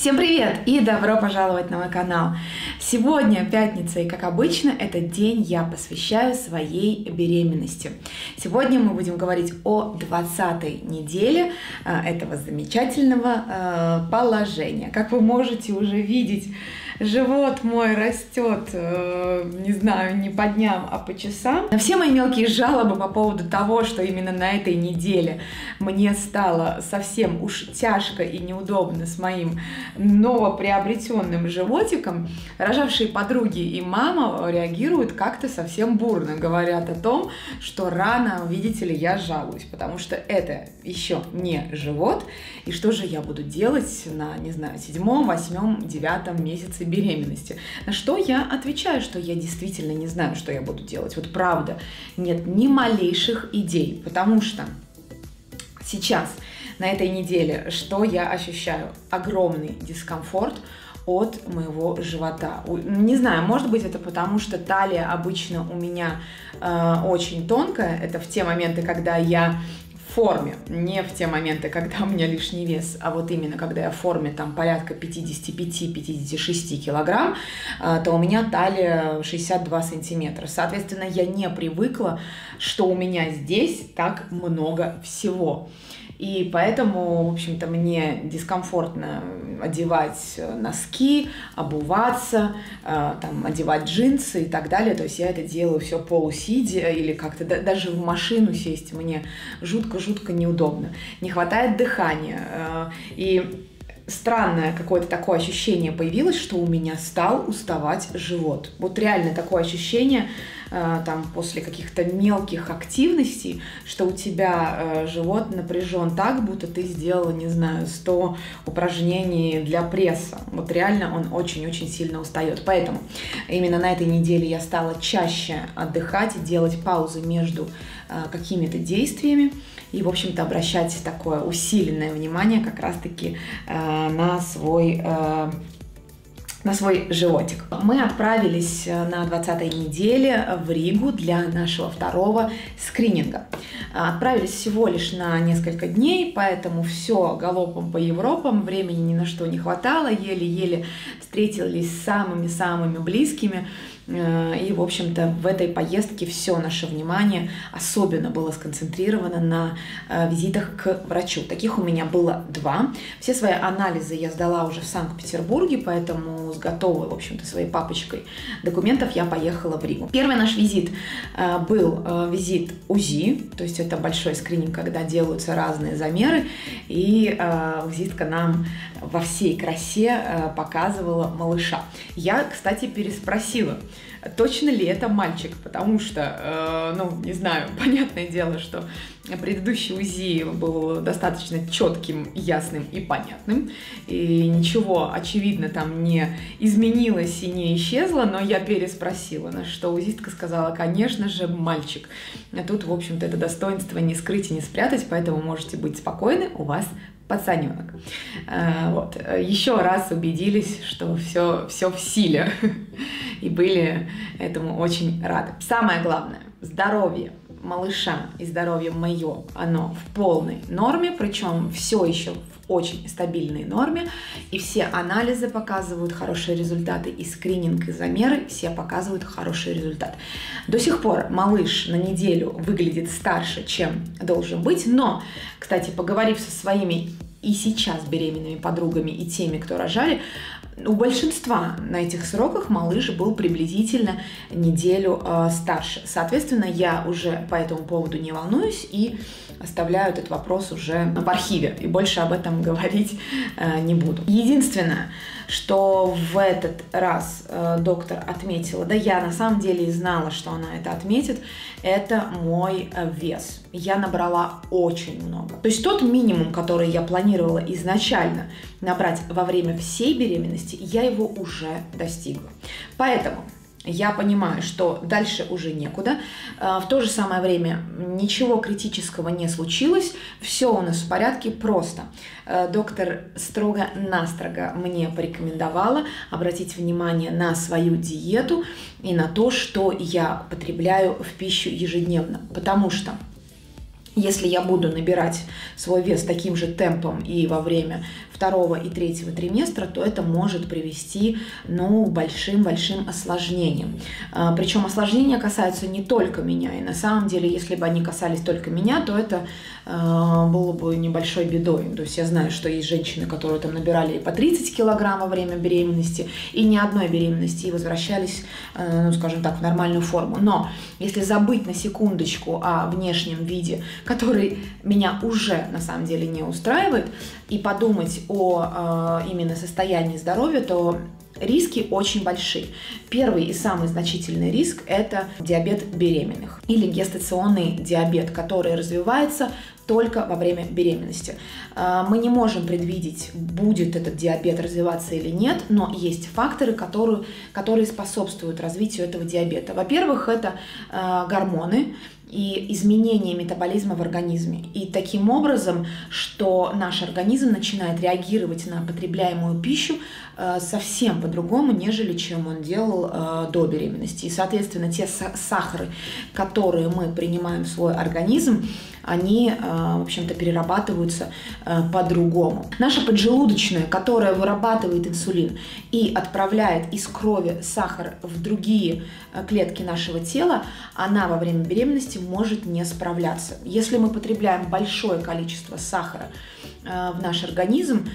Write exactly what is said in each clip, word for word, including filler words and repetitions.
Всем привет и добро пожаловать на мой канал. Сегодня пятница, и как обычно, этот день я посвящаю своей беременности. Сегодня мы будем говорить о двадцатой неделе этого замечательного положения. Как вы можете уже видеть, живот мой растет, не знаю, не по дням, а по часам. На все мои мелкие жалобы по поводу того, что именно на этой неделе мне стало совсем уж тяжко и неудобно с моим новоприобретенным животиком, рожавшие подруги и мама реагируют как-то совсем бурно, говорят о том, что рано, видите ли, я жалуюсь, потому что это еще не живот, и что же я буду делать на, не знаю, седьмом, восьмом, девятом месяце беременности. На что я отвечаю, что я действительно не знаю, что я буду делать. Вот правда, нет ни малейших идей, потому что сейчас, на этой неделе, что я ощущаю? Огромный дискомфорт от моего живота. Не знаю, может быть, это потому, что талия обычно у меня э, очень тонкая. Это в те моменты, когда я в форме, не в те моменты, когда у меня лишний вес, а вот именно когда я в форме там порядка пятидесяти пяти — пятидесяти шести килограмм, э, то у меня талия шестьдесят два сантиметра. Соответственно, я не привыкла, что у меня здесь так много всего. И поэтому, в общем-то, мне дискомфортно одевать носки, обуваться, э, там, одевать джинсы и так далее. То есть я это делаю все полусидя или как-то да, даже в машину сесть мне жутко-жутко неудобно. Не хватает дыхания. Э, и странное какое-то такое ощущение появилось, что у меня стал уставать живот. Вот реально такое ощущение там после каких-то мелких активностей, что у тебя живот напряжен так, будто ты сделала, не знаю, сто упражнений для пресса. Вот реально он очень-очень сильно устает. Поэтому именно на этой неделе я стала чаще отдыхать и делать паузы между какими-то действиями. И, в общем-то, обращать такое усиленное внимание как раз-таки э, на свой... Э, на свой животик. Мы отправились на двадцатой неделе в Ригу для нашего второго скрининга. Отправились всего лишь на несколько дней, поэтому все галопом по Европам, времени ни на что не хватало, еле-еле встретились с самыми-самыми близкими. И, в общем-то, в этой поездке все наше внимание особенно было сконцентрировано на визитах к врачу. Таких у меня было два. Все свои анализы я сдала уже в Санкт-Петербурге, поэтому с готовой, в общем-то, своей папочкой документов я поехала в Ригу. Первый наш визит был визит УЗИ, то есть это большой скрининг, когда делаются разные замеры, и визитка нам во всей красе показывала малыша. Я, кстати, переспросила, точно ли это мальчик, потому что, э, ну, не знаю, понятное дело, что предыдущий УЗИ был достаточно четким, ясным и понятным, и ничего, очевидно, там не изменилось и не исчезло, но я переспросила, на что УЗИстка сказала, конечно же, мальчик. А тут, в общем-то, это достоинство не скрыть и не спрятать, поэтому можете быть спокойны, у вас пацаненок. Вот. Еще раз убедились, что все, все в силе, и были этому очень рады. Самое главное, здоровье малыша и здоровье мое, оно в полной норме, причем все еще в очень стабильной норме, и все анализы показывают хорошие результаты, и скрининг, и замеры все показывают хороший результат. До сих пор малыш на неделю выглядит старше, чем должен быть, но, кстати, поговорив со своими и сейчас беременными подругами и теми, кто рожали, у большинства на этих сроках малыш был приблизительно неделю э, старше. Соответственно, я уже по этому поводу не волнуюсь и оставляю этот вопрос уже в архиве. И больше об этом говорить э, не буду. Единственное, что в этот раз э, доктор отметила, да я на самом деле и знала, что она это отметит, это мой э, вес. Я набрала очень много. То есть тот минимум, который я планировала изначально набрать во время всей беременности, я его уже достигла. Поэтому я понимаю, что дальше уже некуда. В то же самое время ничего критического не случилось, все у нас в порядке, просто доктор строго-настрого мне порекомендовала обратить внимание на свою диету и на то, что я потребляю в пищу ежедневно, потому что Если я буду набирать свой вес таким же темпом и во время второго и третьего триместра, то это может привести, ну, к большим-большим осложнениям. Причем осложнения касаются не только меня. И на самом деле, если бы они касались только меня, то это было бы небольшой бедой. То есть я знаю, что есть женщины, которые там набирали по тридцать килограмм во время беременности и ни одной беременности, и возвращались, ну, скажем так, в нормальную форму. Но если забыть на секундочку о внешнем виде, который меня уже на самом деле не устраивает, и подумать о э, именно состоянии здоровья, то риски очень большие. Первый и самый значительный риск – это диабет беременных или гестационный диабет, который развивается только во время беременности. Мы не можем предвидеть, будет этот диабет развиваться или нет, но есть факторы, которые, которые способствуют развитию этого диабета. Во-первых, это гормоны и изменение метаболизма в организме. И таким образом, что наш организм начинает реагировать на потребляемую пищу совсем по-другому, нежели чем он делал до беременности. И, соответственно, те сахары, которые мы принимаем в свой организм, они, в общем-то, перерабатываются по-другому. Наша поджелудочная, которая вырабатывает инсулин и отправляет из крови сахар в другие клетки нашего тела, она во время беременности может не справляться. Если мы потребляем большое количество сахара в наш организм,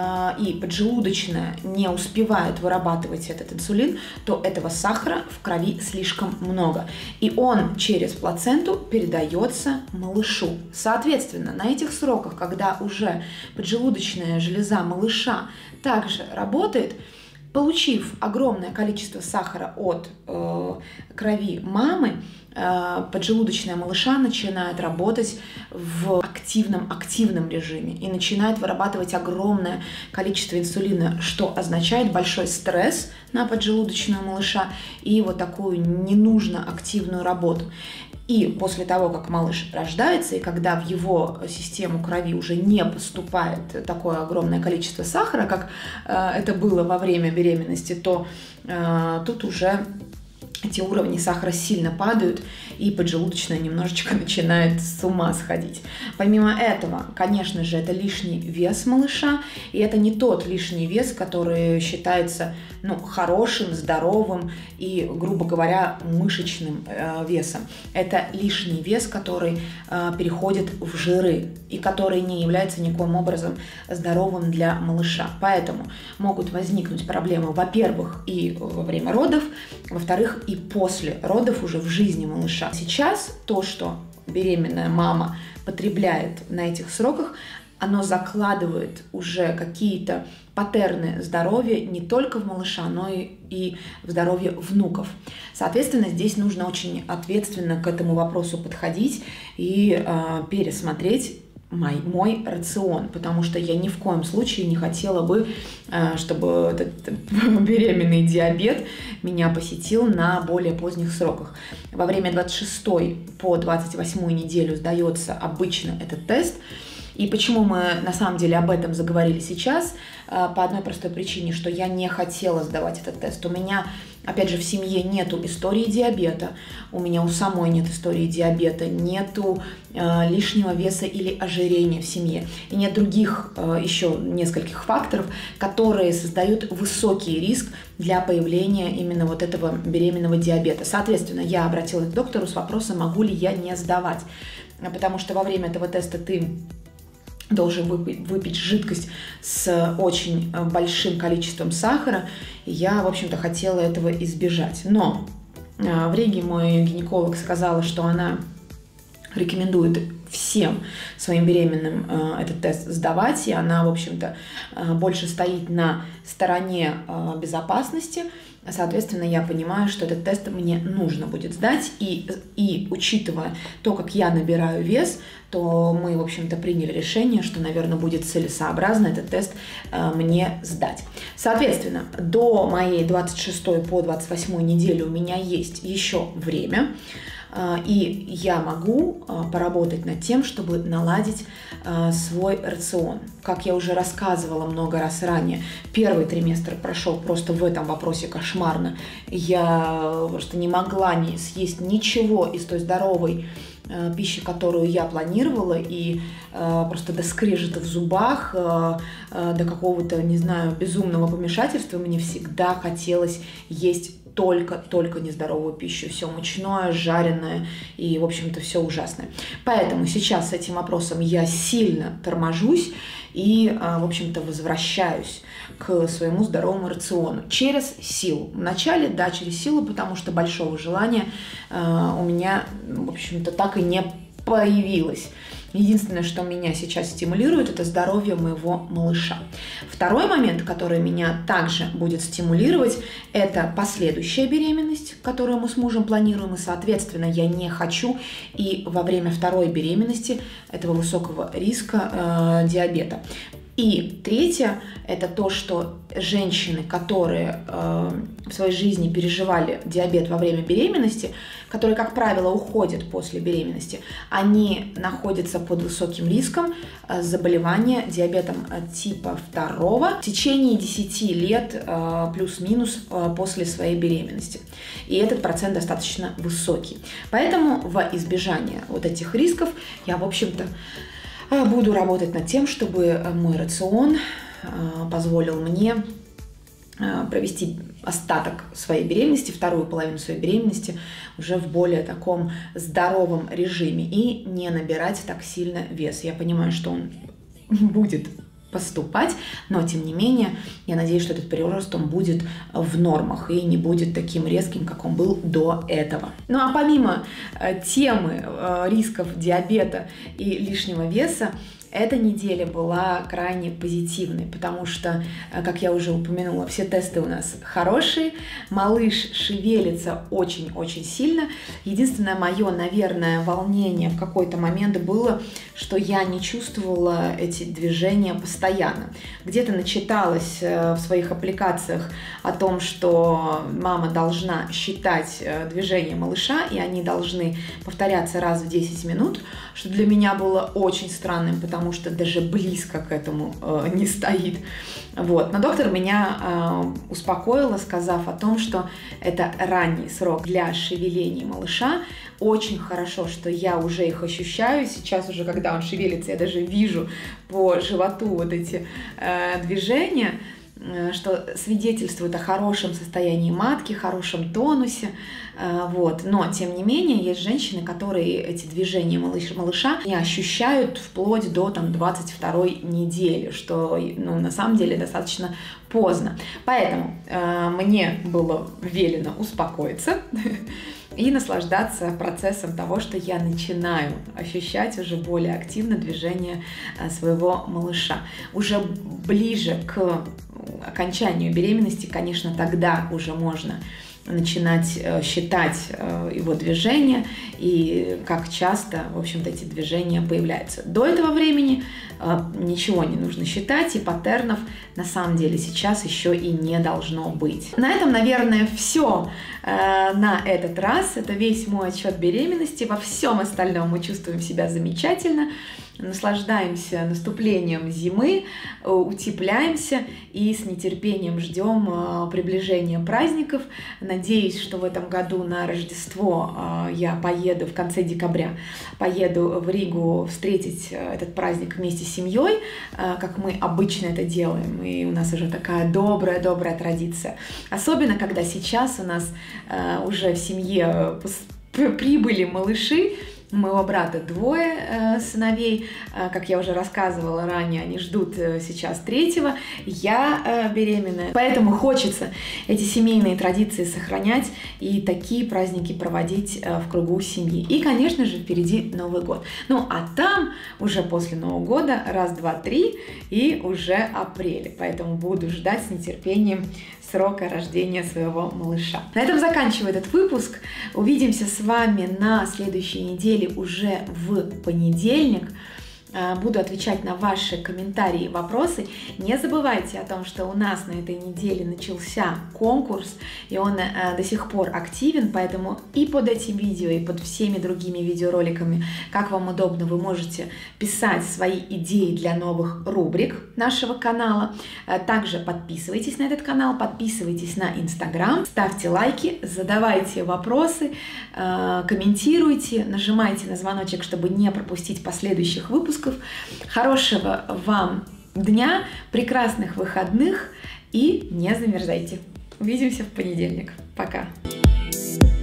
и поджелудочная не успевает вырабатывать этот инсулин, то этого сахара в крови слишком много. И он через плаценту передается малышу. Соответственно, на этих сроках, когда уже поджелудочная железа малыша также работает, получив огромное количество сахара от э, крови мамы, э, поджелудочная малыша начинает работать в активном, активном режиме и начинает вырабатывать огромное количество инсулина, что означает большой стресс на поджелудочную малыша и вот такую ненужно активную работу. И после того, как малыш рождается, и когда в его систему крови уже не поступает такое огромное количество сахара, как э, это было во время беременности, то э, тут уже эти уровни сахара сильно падают, и поджелудочная немножечко начинает с ума сходить. Помимо этого, конечно же, это лишний вес малыша, и это не тот лишний вес, который считается, ну, хорошим, здоровым и, грубо говоря, мышечным э, весом. Это лишний вес, который э, переходит в жиры и который не является никоим образом здоровым для малыша. Поэтому могут возникнуть проблемы, во-первых, и во время родов, во-вторых, и после родов уже в жизни малыша. Сейчас то, что беременная мама потребляет на этих сроках, оно закладывает уже какие-то паттерны здоровья не только в малыша, но и, и в здоровье внуков. Соответственно, здесь нужно очень ответственно к этому вопросу подходить и э, пересмотреть Мой, мой рацион, потому что я ни в коем случае не хотела бы, чтобы этот беременный диабет меня посетил на более поздних сроках. Во время двадцать шестой по двадцать восьмую неделю сдается обычно этот тест. И почему мы на самом деле об этом заговорили сейчас? По одной простой причине, что я не хотела сдавать этот тест. У меня, опять же, в семье нету истории диабета, у меня у самой нет истории диабета, нету э, лишнего веса или ожирения в семье. И нет других э, еще нескольких факторов, которые создают высокий риск для появления именно вот этого беременного диабета. Соответственно, я обратилась к доктору с вопросом, могу ли я не сдавать. Потому что во время этого теста ты должен выпить, выпить жидкость с очень большим количеством сахара. И я, в общем-то, хотела этого избежать. Но в Риге мой гинеколог сказала, что она рекомендует всем своим беременным этот тест сдавать. И она, в общем-то, больше стоит на стороне безопасности. Соответственно, я понимаю, что этот тест мне нужно будет сдать. И, и учитывая то, как я набираю вес, то мы, в общем-то, приняли решение, что, наверное, будет целесообразно этот тест э, мне сдать. Соответственно, до моей двадцать шестой по двадцать восьмую недели у меня есть еще время. И я могу поработать над тем, чтобы наладить свой рацион. Как я уже рассказывала много раз ранее, первый триместр прошел просто в этом вопросе кошмарно. Я просто не могла не съесть ничего из той здоровой пищи, которую я планировала, и э, просто до скрежета в зубах, э, э, до какого-то, не знаю, безумного помешательства мне всегда хотелось есть только-только нездоровую пищу, все мучное, жареное и, в общем-то, все ужасное. Поэтому сейчас с этим вопросом я сильно торможусь и, в общем-то, возвращаюсь к своему здоровому рациону через силу. Вначале, да, через силу, потому что большого желания у меня, в общем-то, так и не появилось. Единственное, что меня сейчас стимулирует, это здоровье моего малыша. Второй момент, который меня также будет стимулировать, это последующая беременность, которую мы с мужем планируем, и, соответственно, я не хочу и во время второй беременности этого высокого риска э, диабета. И третье – это то, что женщины, которые э, в своей жизни переживали диабет во время беременности, которые, как правило, уходят после беременности, они находятся под высоким риском э, заболевания диабетом типа второго в течение десяти лет э, плюс-минус э, после своей беременности. И этот процент достаточно высокий. Поэтому во избежание вот этих рисков я, в общем-то, буду работать над тем, чтобы мой рацион позволил мне провести остаток своей беременности, вторую половину своей беременности уже в более таком здоровом режиме и не набирать так сильно вес. Я понимаю, что он будет поступать, но тем не менее я надеюсь, что этот прирост он будет в нормах и не будет таким резким, как он был до этого. Ну а помимо темы рисков диабета и лишнего веса, эта неделя была крайне позитивной, потому что, как я уже упомянула, все тесты у нас хорошие, малыш шевелится очень-очень сильно. Единственное мое, наверное, волнение в какой-то момент было, что я не чувствовала эти движения постоянно. Где-то начиталась в своих аппликациях о том, что мама должна считать движения малыша, и они должны повторяться раз в десять минут, что для меня было очень странным, потому что даже близко к этому э, не стоит. Вот. Но доктор меня э, успокоила, сказав о том, что это ранний срок для шевеления малыша. Очень хорошо, что я уже их ощущаю. Сейчас уже, когда он шевелится, я даже вижу по животу вот эти э, движения, что свидетельствует о хорошем состоянии матки, хорошем тонусе, вот. Но, тем не менее, есть женщины, которые эти движения малыш, малыша не ощущают вплоть до там, двадцать второй недели, что ну, на самом деле достаточно поздно. Поэтому э, мне было велено успокоиться и наслаждаться процессом того, что я начинаю ощущать уже более активно движение своего малыша. Уже ближе к окончанию беременности, конечно, тогда уже можно начинать считать его движения и как часто, в общем-то, эти движения появляются. До этого времени ничего не нужно считать, и паттернов на самом деле сейчас еще и не должно быть. На этом, наверное, все на этот раз. Это весь мой отчет беременности. Во всем остальном мы чувствуем себя замечательно, наслаждаемся наступлением зимы, утепляемся и с нетерпением ждем приближения праздников. Надеюсь, что в этом году на Рождество я поеду в конце декабря, поеду в Ригу встретить этот праздник вместе с семьей, как мы обычно это делаем. И у нас уже такая добрая-добрая традиция. Особенно, когда сейчас у нас уже в семье прибыли малыши. У моего брата двое э, сыновей, э, как я уже рассказывала ранее, они ждут э, сейчас третьего, я э, беременная. Поэтому хочется эти семейные традиции сохранять и такие праздники проводить э, в кругу семьи. И, конечно же, впереди Новый год. Ну, а там уже после Нового года раз, два, три и уже апрель. Поэтому буду ждать с нетерпением срока рождения своего малыша. На этом заканчиваю этот выпуск. Увидимся с вами на следующей неделе уже в понедельник. буду отвечать на ваши комментарии и вопросы. Не забывайте о том, что у нас на этой неделе начался конкурс, и он до сих пор активен, поэтому и под этим видео, и под всеми другими видеороликами, как вам удобно, вы можете писать свои идеи для новых рубрик нашего канала. Также подписывайтесь на этот канал, подписывайтесь на Инстаграм, ставьте лайки, задавайте вопросы, комментируйте, нажимайте на звоночек, чтобы не пропустить последующих выпусков. Хорошего вам дня, прекрасных выходных и не замерзайте. Увидимся в понедельник. Пока!